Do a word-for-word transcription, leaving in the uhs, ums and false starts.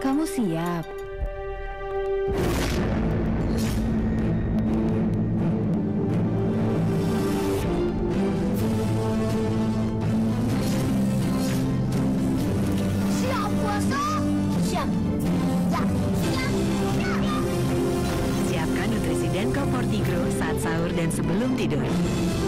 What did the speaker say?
Kamu siap? Siap puasa? Siap. Siap. Siap. Siap. Siapkan nutrisi Denko Fortigro saat sahur dan sebelum tidur.